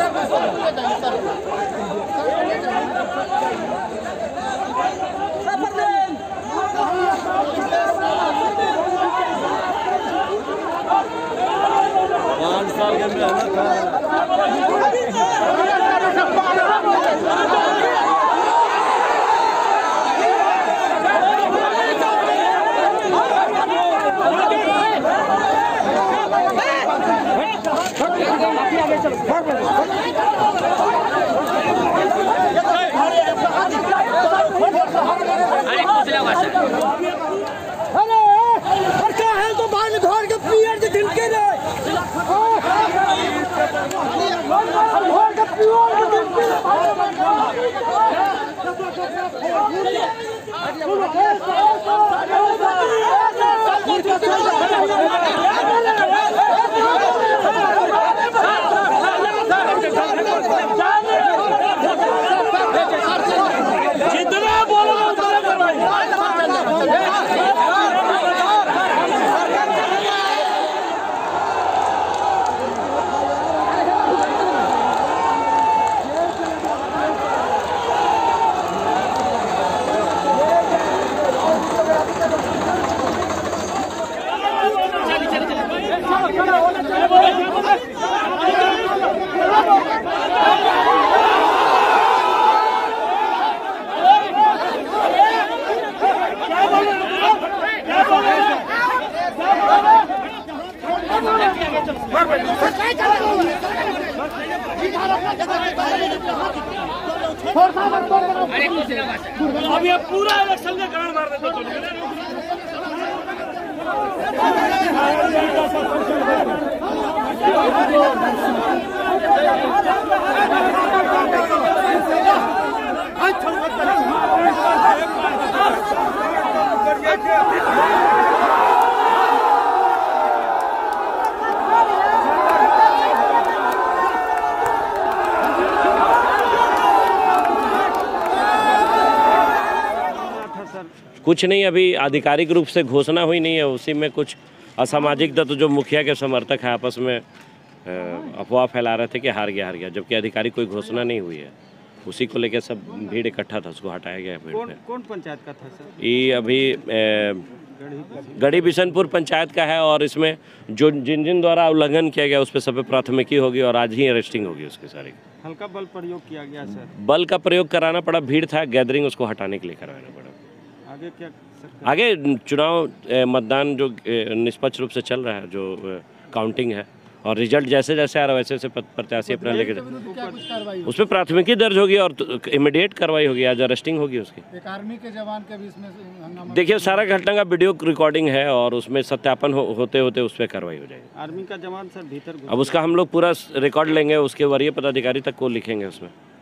साल के मेहनत है। अब ये पूरा इलेक्शन का कारण मार देते कुछ नहीं, अभी आधिकारिक रूप से घोषणा हुई नहीं है। उसी में कुछ असामाजिक तत्व जो मुखिया के समर्थक हैं आपस में अफवाह फैला रहे थे कि हार गया, जबकि आधिकारिक कोई घोषणा नहीं हुई है। उसी को लेकर सब भीड़ इकट्ठा था, उसको हटाया गया भीड़ में। कौन पंचायत का था सर? ये अभी गढ़ी बिशनपुर पंचायत का है और इसमें जो जिन द्वारा उल्लंघन किया गया उस पर सब प्राथमिकी होगी और आज ही अरेस्टिंग होगी उसके सारे। हल्का बल प्रयोग किया गया सर? बल का प्रयोग कराना पड़ा, भीड़ था, गैदरिंग उसको हटाने के लिए करवाना पड़ा। आगे क्या आगे चुनाव मतदान जो निष्पक्ष रूप से चल रहा है, जो काउंटिंग है और रिजल्ट जैसे जैसे आ रहा है वैसे वैसे प्रत्याशी अपना लेके उस पर प्राथमिकी दर्ज होगी और इमीडिएट कार्रवाई होगी, आज अरेस्टिंग होगी उसकी। एक आर्मी के जवान के भी इसमें देखिए सारा घटना का वीडियो रिकॉर्डिंग है और उसमें सत्यापन होते होते उस पर कार्रवाई हो जाएगी। आर्मी का जवान सर भीतर, अब उसका हम लोग पूरा रिकॉर्ड लेंगे, उसके वरीय पदाधिकारी तक को लिखेंगे उसमें।